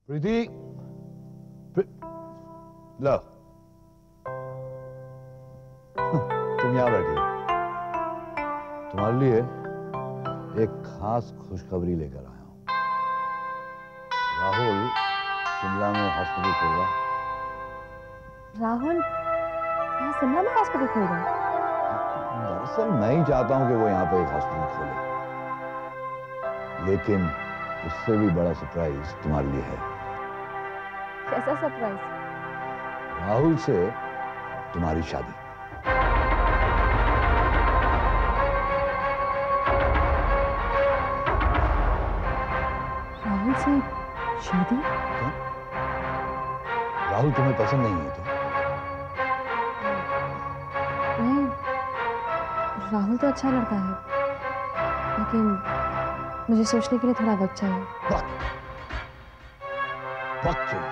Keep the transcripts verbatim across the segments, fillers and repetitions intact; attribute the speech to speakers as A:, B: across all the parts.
A: प्रीति, लो तुम यहां बैठी हो। तुम्हारे लिए एक खास खुशखबरी लेकर आया हूं। राहुल शिमला में हॉस्पिटल खोल रहा।
B: राहुल यहाँ शिमला में हॉस्पिटल खोल रहा है?
A: दरअसल मैं ही चाहता हूं कि वो यहाँ पे एक हॉस्पिटल खोले, लेकिन उससे भी बड़ा सरप्राइज तुम्हारे लिए है।
B: कैसा सरप्राइज?
A: राहुल से तुम्हारी शादी।
B: राहुल से शादी?
A: क्यों? राहुल तुम्हें पसंद नहीं है क्या?
B: नहीं, राहुल तो अच्छा लड़का है, लेकिन मुझे सोचने के लिए थोड़ा वक्त चाहिए।
A: वक्त? वक्त चाहिए?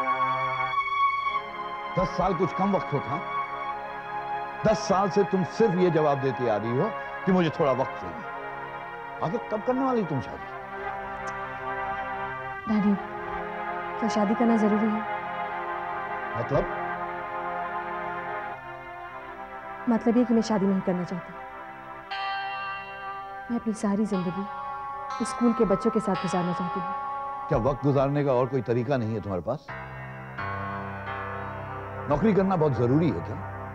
A: दस साल कुछ कम वक्त होता? दस साल से तुम सिर्फ ये जवाब देती आ रही हो कि मुझे थोड़ा वक्त चाहिए। आखिर कब करने वाली तुम शादी?
B: डैडी, क्या शादी करना जरूरी है?
A: मतलब?
B: मतलब ये कि मैं शादी नहीं करना चाहती। मैं अपनी सारी जिंदगी स्कूल के बच्चों के साथ गुजारना चाहती हूँ।
A: क्या वक्त गुजारने का और कोई तरीका नहीं है तुम्हारे पास? नौकरी करना बहुत जरूरी है क्या?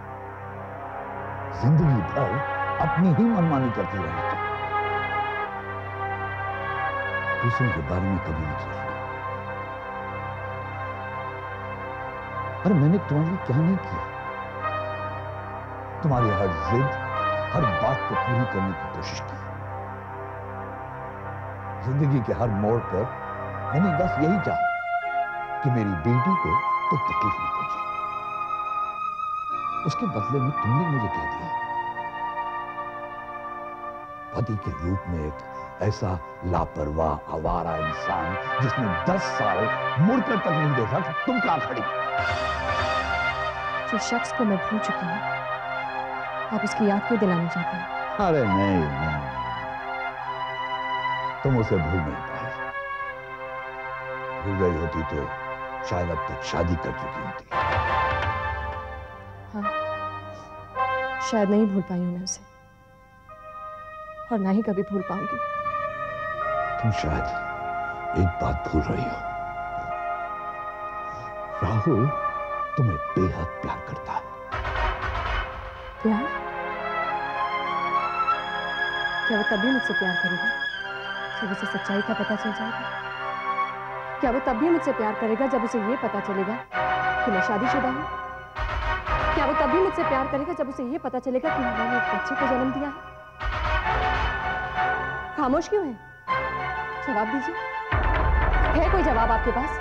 A: जिंदगी भर अपनी ही मनमानी करती रहना चाहिए। दूसरों के बारे में कभी नहीं सोचना। अरे मैंने तुम्हारे लिए क्या नहीं किया? तुम्हारी हर जिद, हर बात को पूरी करने की कोशिश की। जिंदगी के हर मोड़ पर मैंने बस यही चाहा कि मेरी बेटी को कोई तकलीफ नहीं पहुंचे। उसके बदले में तुमने मुझे क्या दिया? पति के रूप में एक ऐसा लापरवाह आवारा इंसान जिसने दस साल मुड़कर तक नहीं देखा कि तुम कहां खड़ी।
B: जो शख्स को मैं भूल चुकी हूं, आप उसकी याद क्यों दिलाना चाहते हैं?
A: अरे नहीं नहीं, तुम उसे भूल नहीं पाई। भूल गई होती तो शायद अब तक शादी कर चुकी होती।
B: हाँ, शायद नहीं भूल पाई हूं मैं उसे, और ना ही कभी भूल पाऊंगी।
A: तुम शायद एक बात भूल रही हो। राहुल तुम्हें बेहद प्यार करता है।
B: प्यार? क्या वो तभी मुझसे प्यार करेगा जब उसे सच्चाई का पता चल जाएगा? क्या वो तब भी मुझसे प्यार करेगा जब उसे ये पता चलेगा कि मैं शादीशुदा हूं? क्या वो तभी मुझसे प्यार करेगा जब उसे ये पता चलेगा कि मैंने एक बच्चे को जन्म दिया है? खामोश क्यों है? जवाब दीजिए। है कोई जवाब आपके पास?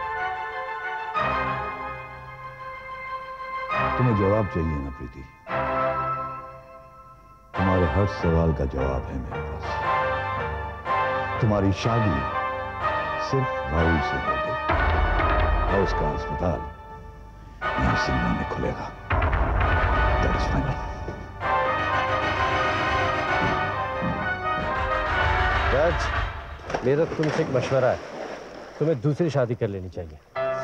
A: तुम्हें जवाब चाहिए ना प्रीति? तुम्हारे हर सवाल का जवाब है मेरे पास। तुम्हारी शादी सिर्फ राहुल से हो गई और उसका अस्पताल यहां शिमला में खुलेगा। That is final.
C: राज, मेरा तुमसे एक मशवरा है, तुम्हें दूसरी शादी कर लेनी चाहिए।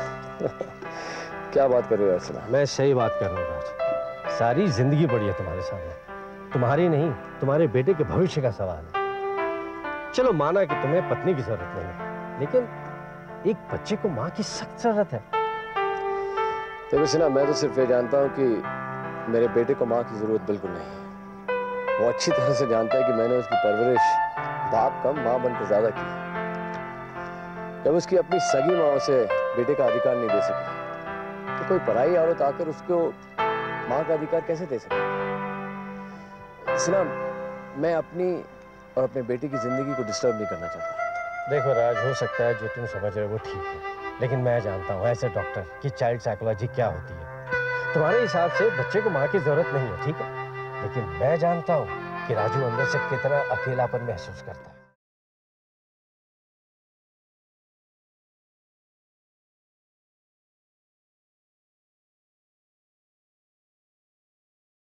D: क्या बात कर रहे हो अर्चना?
C: मैं सही बात कर रहा हूँ राज। सारी जिंदगी पड़ी है तुम्हारे सामने, तुम्हारी नहीं, तुम्हारे बेटे के भविष्य का सवाल है। चलो माना कि तुम्हें पत्नी की जरूरत नहीं है, लेकिन एक बच्चे को माँ की सख्त जरूरत है।
D: देखो सिन्हा, मैं तो सिर्फ ये जानता हूँ कि मेरे बेटे को माँ की जरूरत बिल्कुल नहीं है। वो अच्छी तरह से जानता है कि मैंने उसकी परवरिश बाप कम माँ बनकर ज्यादा की। जब उसकी अपनी सगी माँ उसे बेटे का अधिकार नहीं दे सकी, तो कोई पराई औरत आकर उसको माँ का अधिकार कैसे दे सके? सिन्हा, मैं अपनी और अपने बेटे की जिंदगी को डिस्टर्ब नहीं करना चाहता।
C: देखो राज, हो सकता है जो तुम समझ रहे हो वो ठीक है, लेकिन मैं जानता हूँ एज ए डॉक्टर कि चाइल्ड साइकोलॉजी क्या होती है। तुम्हारे हिसाब से बच्चे को माँ की जरूरत नहीं है, ठीक है, लेकिन मैं जानता हूँ कि राजू अंदर से कितना अकेलापन महसूस करता है।